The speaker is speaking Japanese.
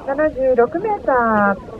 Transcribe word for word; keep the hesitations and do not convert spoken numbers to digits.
ななじゅうろくメーター